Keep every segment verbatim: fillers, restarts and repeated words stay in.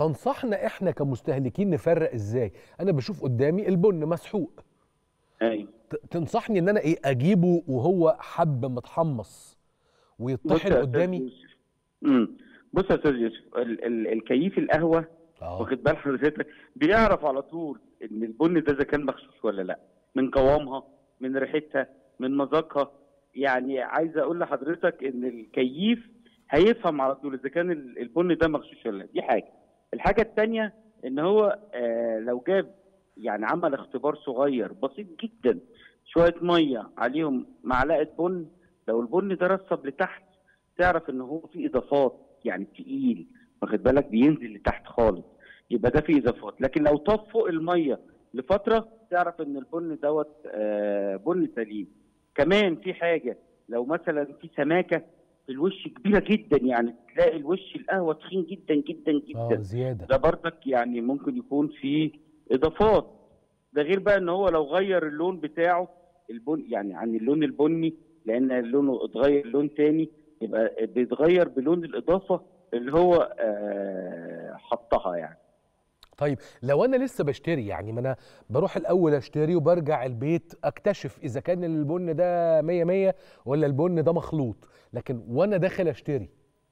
تنصحنا احنا كمستهلكين نفرق ازاي؟ انا بشوف قدامي البن مسحوق. ايوه. ت- تنصحني ان انا ايه، اجيبه وهو حب متحمص بص ويطحن يا استاذ قدامي؟ يوسف. امم بص يا استاذ يوسف، ال ال الكيف القهوه، اه. واخد بال حضرتك، بيعرف على طول ان البن ده اذا كان مغشوش ولا لا، من قوامها، من ريحتها، من مذاقها. يعني عايز اقول لحضرتك ان الكيف هيفهم على طول اذا كان ال- البن ده مغشوش ولا لا. دي حاجه. الحاجه الثانيه ان هو آه لو جاب، يعني عمل اختبار صغير بسيط جدا، شويه ميه عليهم معلقه بن، لو البن ده رصب لتحت تعرف ان هو في اضافات، يعني تقيل، واخد بالك، بينزل لتحت خالص، يبقى ده فيه اضافات. لكن لو طف فوق الميه لفتره تعرف ان البن دوت آه بن سليم. كمان في حاجه، لو مثلا في سماكه في الوش كبيره جدا، يعني تلاقي الوش القهوه تخين جدا جدا اه جدا، زياده. ده برضك يعني ممكن يكون فيه اضافات. ده غير بقى ان هو لو غير اللون بتاعه، البن يعني عن اللون البني، لان لونه اتغير لون تاني، يبقى بيتغير بلون الاضافه اللي هو آه حطها يعني. طيب لو انا لسه بشتري، يعني ما انا بروح الاول اشتري وبرجع البيت اكتشف اذا كان البن ده مية مية ولا البن ده مخلوط، لكن وانا داخل اشتري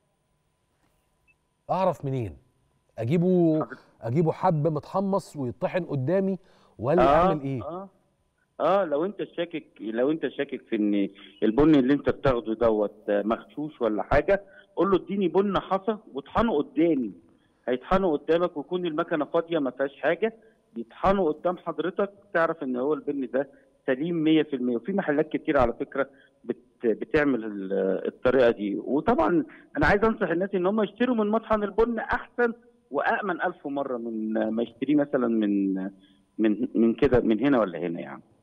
اعرف منين؟ اجيبه حضرتك. اجيبه حب متحمص ويطحن قدامي ولا اعمل اه ايه؟ اه اه لو انت شاكك لو انت شاكك في ان البن اللي انت بتاخده دوت مغشوش ولا حاجه، قول له اديني بن حصى واطحنه قدامي. هيطحنه قدامك ويكون المكنه فاضيه ما فيهاش حاجه، يطحنه قدام حضرتك، تعرف ان هو البن ده سليم مية في المية. وفي محلات كتير على فكره بت بتعمل ال- الطريقه دي. وطبعا انا عايز انصح الناس ان هم يشتروا من مطحن البن، احسن وامن الف مره من ما يشتريه مثلا من من من كده، من هنا ولا هنا يعني.